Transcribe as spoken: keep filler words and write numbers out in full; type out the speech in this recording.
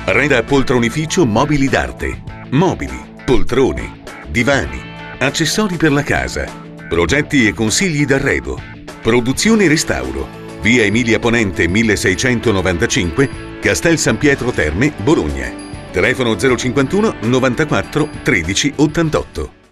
Reda Poltronificio Mobili d'Arte. Mobili, poltrone, divani, accessori per la casa, progetti e consigli d'arredo, produzione e restauro. Via Emilia Ponente milleseicentonovantacinque, Castel San Pietro Terme, Bologna. Telefono zero cinquantuno novantaquattro tredici ottantotto.